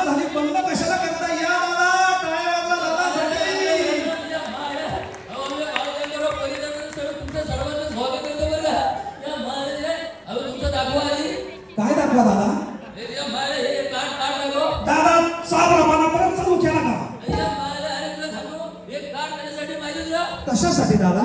झाली बंद कशाला करता या दादा टाळ्या वाजवा दादासाठी काय दाखवा दादा दादा साबरामाना परत चालू केला का कशासाठी दादा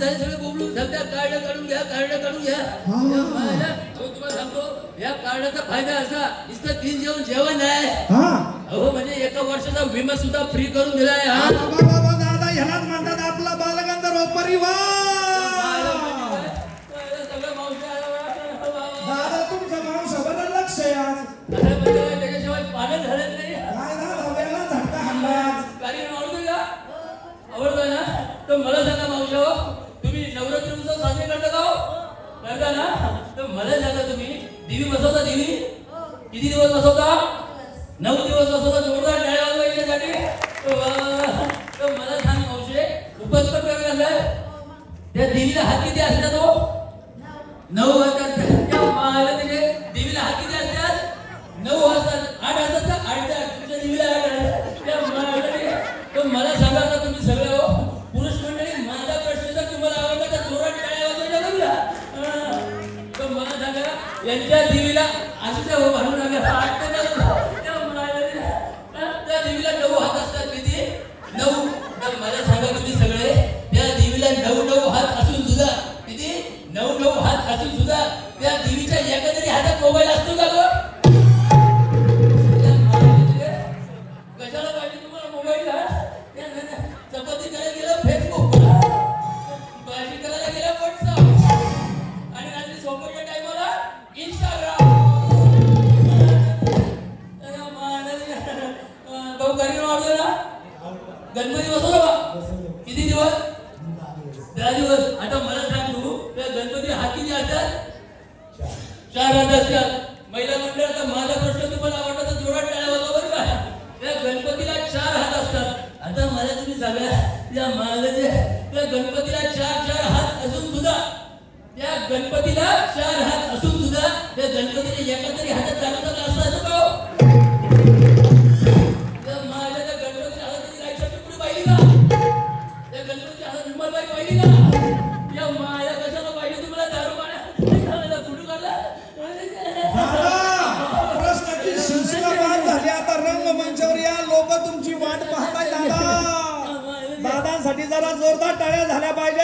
या कार्डाचा फायदा असा नुसतं 3 जेवण आहे अहो म्हणजे एका वर्षाचा विमा सुद्धा फ्री करून दिलाय दादा ह्यालाच म्हणतात आपला बालगंधर्व परिवार दादा तुमच्या माणसाबद्दल लक्ष आहे आज त्याच्याशिवाय पालन झालं नाही काय दादा वेळा झटका हल्लाच कार्य आवडतं का आवडतोय ना तर मला सांगा मावशा तुम्ही नवरात्री उत्सव साजरे करता का करता ना तर मला सांगा तुम्ही देवी बसवता देवी किती दिवस बसवता 9 दिवस बसवता जोरदार टाळ्या वाजवायच्यासाठी तर मला सांग मावशे उपवास पण करायला त्या देवीला हात किती असतात तो 9 वाजतात त्या माला तिथे देवीला हात किती असतात 9 वाजतात 8 असतात का 8 तुमच्या देवीला 8 त्या माला तर मला सांगा का तुम्ही सगळे हो पुरुष मंडळी माझा प्रश्न जर तुम्हाला आवडला तर जोरात टाळ्या वाजवायच्या बघा तर मला सांगा यांच्या देवीला अशा म्हणू नका त्या देवीला 9 हात असतात किती 9 तर मला सांगा तुम्ही सगळे त्या देवीला 9 हात असून सुद्धा किती 9 हात असून सुद्धा त्या देवीच्या एका तरी हातात मोबाईल असतो का गं कशाला पाहिजे तुम्हाला मोबाईल चपाती करायला गेलं फेसबुक भाजी करायला गेलं व्हॉट्सअप आणि रात्री झोपायच्या टायमाला इंस्टाग्राम भाऊ घरी वाढलो ना गणपती बसवला बा किती दिवस 10 दिवस आता मला सांग तू त्या गणपती हात किती असतात 4 हात असतात महिला मंडळाचा माझा प्रश्न तुम्हाला आवडला तर जोरात टाळ्या वाजवा बरं का त्या गणपतीला 4 हात असतात आता मला तुम्ही सांगा त्या महाराज त्या गणपतीला 4 हात असून सुद्धा त्या गणपतीला 4 हात असून सुद्धा त्या गणपतीच्या एका तरी हातात चालवता का असं का त्या महाराजाच्या गणपतीच्या हातात तरी लाईटची पुढे पाहिली का त्या गणपतीच्या हातात रुमाल बाई पाहिली का या महाराज कशाला पाहिजे तुम्हाला दारू पाण्या कुठं काढला प्रश्नाची सिलसिला बाद झाली आता रंगमंचावर या लोक तुमची वाट पाहताय दादा दादांसाठी जरा जोरदार टाळ्या झाल्या पाहिजे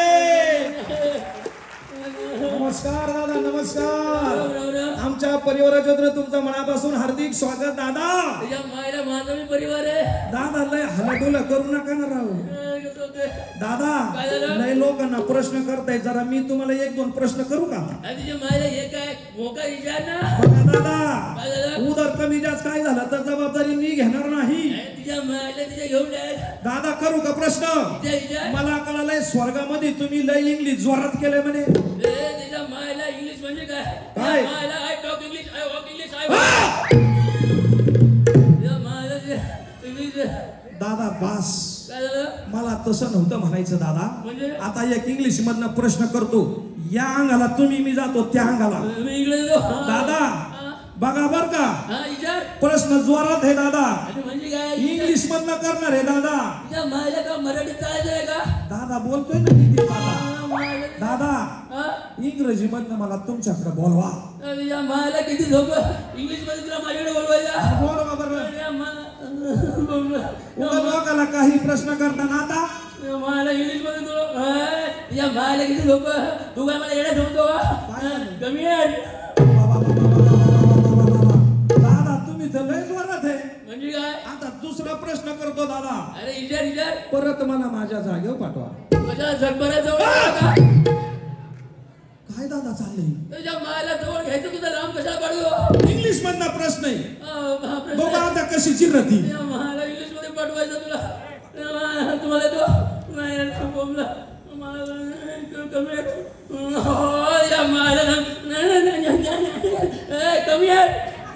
नमस्कार दादा नमस्कार आमच्या परिवाराच्या वतीने तुमचं मनापासून हार्दिक स्वागत दादा या मायला माझा मी परिवार आहे दादा लय हलडुल करू नका ना राहू दादा लय लोकांना प्रश्न करताय जरा मी तुम्हाला 1-2 प्रश्न करू का तुझ्या मायला हे काय मोका विचार ना बघा दादा उदर कमी जास्त काय झालं तर जबाबदारी मी घेणार नाही तुझ्या मायला तिथे घेऊन जाय दादा करू का प्रश्न मला कळालंय स्वर्गामध्ये तुम्ही लय इंग्लिश जोरात केलंय म्हणे तुझ्या मायला इंग्लिश म्हणजे काय मायला I talk English I walk English I दादा बास मला तसं नव्हतं म्हणायचं दादा आता एक इंग्लिश मधनं प्रश्न करतो या अंगाला तुम्ही मी जातो त्या अंगाला दादा बघा बर का प्रश्न जोरात आहे दादा इंग्लिश मधनं करणार आहे दादा मराठी चालायचं का दादा बोलतोय ना किती दादा इंग्रजी मधनं मला तुमच्याकडे बोलवा मायला किती झोप इंग्लिश मध्ये तुला माझ्याकडे बोलवायचा बोलवा बरं लोकांना काही प्रश्न करताना आता मला इंग्लिश मध्ये तुला या मायला किती झोप तू काय मला येणं झोपतो कमी आहे दादा तुम्ही तर लय जोरात आहे म्हणजे काय आता दुसरा प्रश्न करतो दादा अरे इजार परत मला माझ्या जागेवर पाठवा माझ्या जगभरात जवळ काय दादा चाललंय तुझ्या मायला जवळ घ्यायचं तुझा लांब कशाला पाडू इंग्लिश मधला प्रश्न आहे बघा आता कशी चिरती मला इंग्लिश मध्ये पाठवायचं तुला तुम्हाला तो नाही बोलला कमी कमी आहे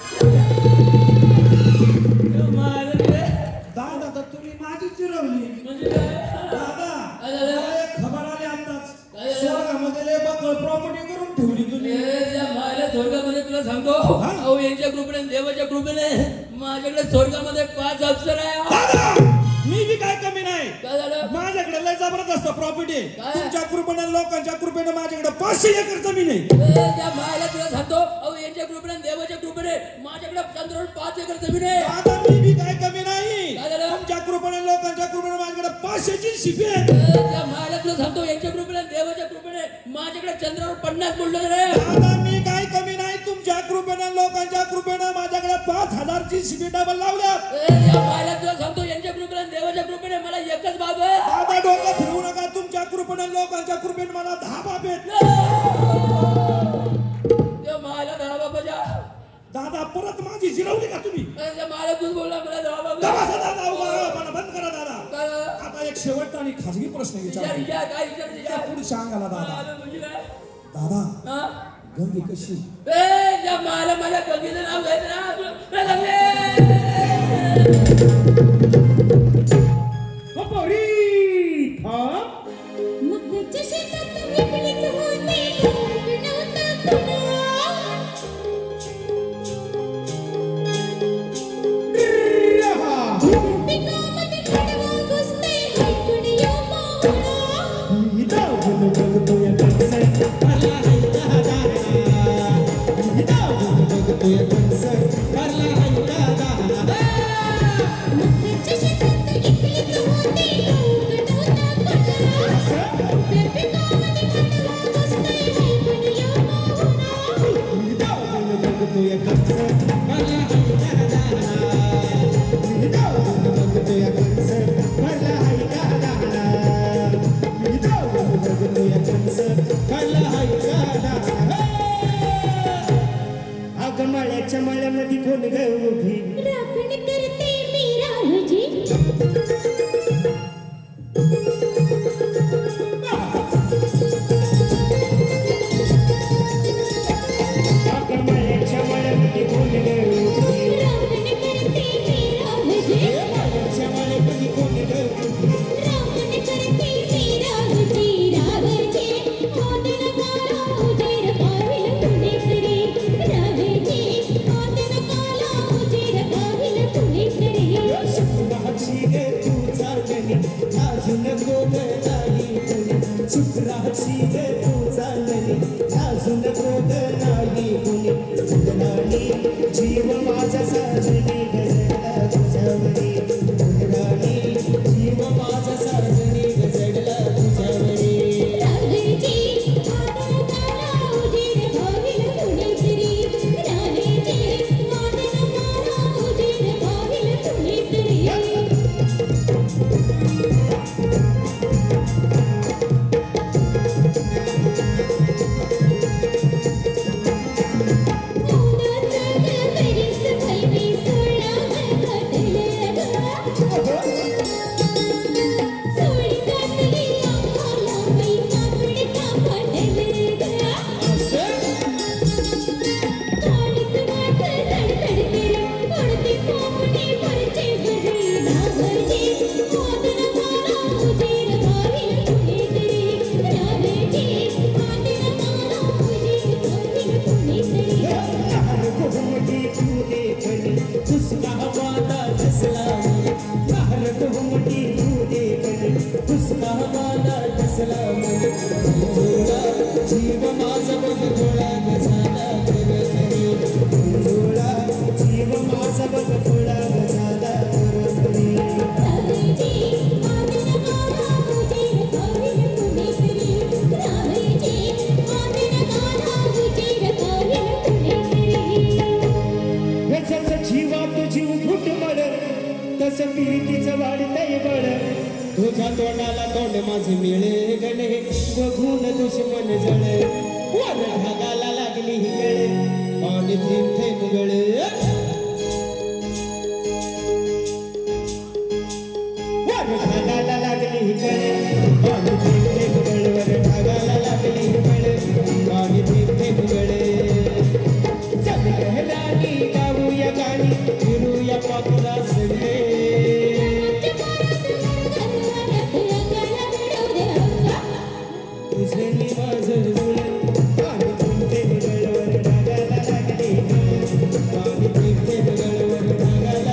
दादा तर तुम्ही माझी चिरवली म्हणजे काय दादा खबर आली आताच स्वर्गामध्ये बकळ प्रॉपर्टी करून ठेवली तुम्ही स्वर्गामध्ये तुला सांगतो अहो यांच्या कृपेने देवाच्या कृपेने माझ्याकडे स्वर्गामध्ये 5 अप्सर आहे. मी बी काय कमी नाही. काय झालं? माझ्याकडे लय जबरदस्त प्रॉपर्टी आहे. काय? तुमच्या कृपेने लोकांच्या कृपेने माझ्याकडे 500 एकर जमीन आहे. त्या मायला तुला सांगतो अहो यांच्या कृपेने देवाच्या कृपेने माझ्याकडे चंद्रावर 5 एकर जमीन आहे. आता मी बी काय कमी नाही. काय झालं? तुमच्या कृपेने लोकांच्या कृपेने माझ्याकडे 500ची शिपी आहे. त्या मायला तुला सांगतो यांच्या कृपेने देवाच्या कृपेने माझ्याकडे चंद्रावर 50 बुलडोजर रे. आता मी काय कमी नाही. तुमच्या कृपेने लोकांच्या कृपेने माझ्याकडे 5000ची शिपी डबल लावल्यात. त्या मायला तुला सांगतो यांच्या कृपेने देवाच्या कृपेने मला एकच बाब आहे. दादा डोकं फिरवू नका. तुमच्या कृपेने लोकांच्या कृपेने मला 10 बाप आहेत. त्या मायला 10 बाबाच्या. दादा परत माझी जिरवली का तुम्ही? त्या मायला तूच बोलला मला 10 बाबा. दादा उभा बंद करा दादा. आता एक शेवटचा आणि खाजगी प्रश्न विचारतो. काय विचार पुढच्या अंगाला दादा. दादा हा गंगी कशी? त्या मायला माझ्या गंगेचं नाव घ्यायचं ना. मगच्या शेतात विकलीच होते नव्हता पिकामध्ये खडवा घुसते ऐकून या मावळा. मी धावून बघतोय कणसर मला ऐका दाना. मी धावून बघतोय कणसर मला ऐका दाना. मगच्या शेतात विकलीच होते नव्हता पिकामध्ये खडवा घुसते ऐकून या मावळा. मी धावून बघतोय कणसर मला ऐका दाना. मी धावून बघतोय कणसर मला ऐका दाना. मी धावून बघतोय कणसर मला ऐका दाना. अगं मळ्याच्या मळ्यामध्ये कोण ग उभी? राखण करते मी राहुजी. अगं मळ्याच्या मळ्यामध्ये कोण ग उभी? राखण करते मी राहुजी. मळ्याच्या मळ्यामध्ये कोण ग उभी? राखण करते मी राहुजी. राहुजी आदन काला उजेड पाहिल पुणेकरी. राहुजी आदन काला उजेड पाहिल पुणेकरी. शुक्राची गे तू चालली अजून गोद नाही कुणी. शुक्राची गे तू चालली अजून गोद नाही कुणी. उन्हाळी जीव माझा साजनी गजडला तुझ्यावरी. उन्हाळी जीव माझा साजनी गजडला तुझ्यावरी. राहुजी आदन काला उजेड पाहिल पुणेकरी. राहुजी आदन काला उजेड पाहिल पुणेकरी. जीव माझा बघ थोडा गजाला घरी. जीव माझा बघ थोडा गजाला घरी. जसं जीवात जीव फुट मळ तसं पिरितीचं वाढतंय बळ. तुझ्या तोंडाला तोंड माझे मिळे गणे बघून दुश्मन जळ. वर ढगाला लागली ही गळ पाणी थेंब थेंब गळ. वर ढगाला लागली ही गळ पाणी थेंब थेंब गळ. वर ढगाला लागली ही गळ पाणी थेंब थेंब गळ. चल राणी गाऊया गाणी फिरूया पाखरा सगळे. तुझे मी माझं जुळ पाणी तुमचे गळवर ढगाला लागले. पाणी तुमचे गळवर ढगाला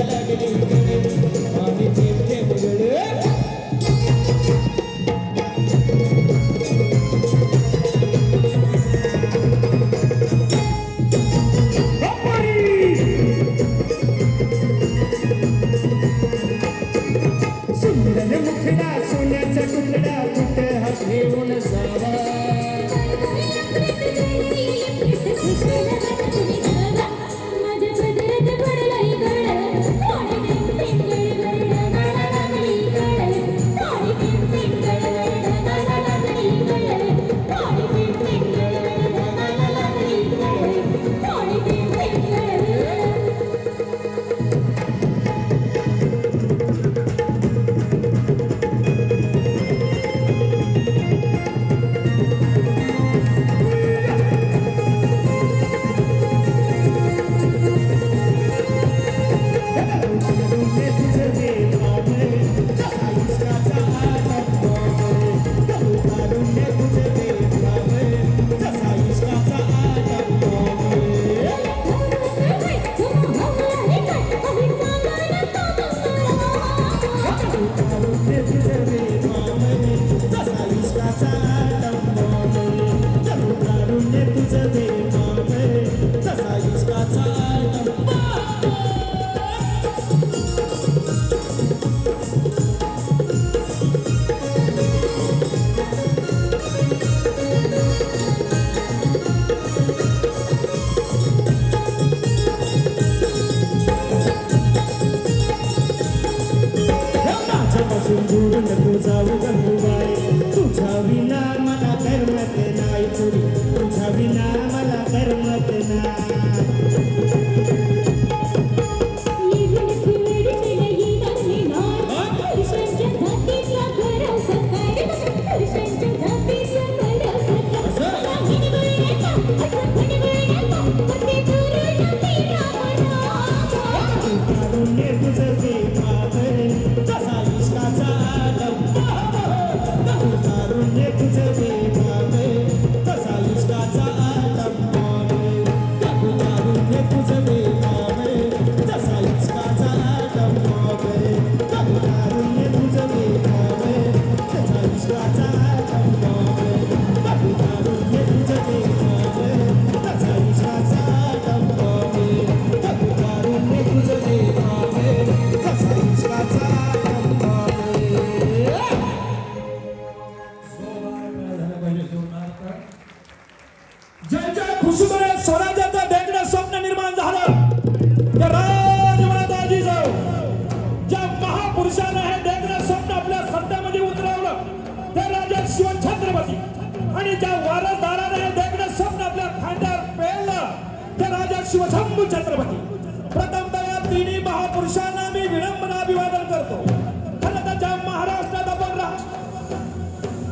तारुण्य तुझं प्रेमात जसा इश्काचा डब्बा तारुण्य तुझं प्रेमात जसा इश्काचा डब्बा तारुण्य तुझं प्रेमात जसा इश्काचा डब्बा तारुण्य तुझं प्रेमात जसा इश्काचा डब्बा तारुण्य तुझं प्रेमात जसा इश्काचा डब्बा तारुण्य तुझं प्रेमात जसा इश्काचा डब्बा ज्यांच्या खुशीमुळे स्वराज्याचं वेगळं स्वप्न निर्माण झालं त्या राजमाताजीचं ज्या महापुरुषानं हे वेगळं स्वप्न आपल्या सत्तेमध्ये उतरवलं ते राजा शिवछत्रपती आणि ज्या वारसदारानं हे वेगळं स्वप्न आपल्या खांद्यावर पेललं ते राजा शिवशंभू छत्रपती. प्रथमतः या तिन्ही महापुरुषांना